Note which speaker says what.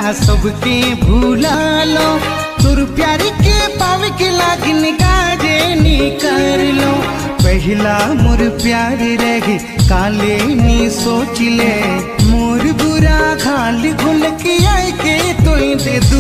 Speaker 1: सबके भूला लो, तुर प्यार के पावे के लागिन गाजे नी कर लो। पहला मोर प्यार रहे काले नी सोच ले, मोर बुरा खाल घुल के आए के तो दे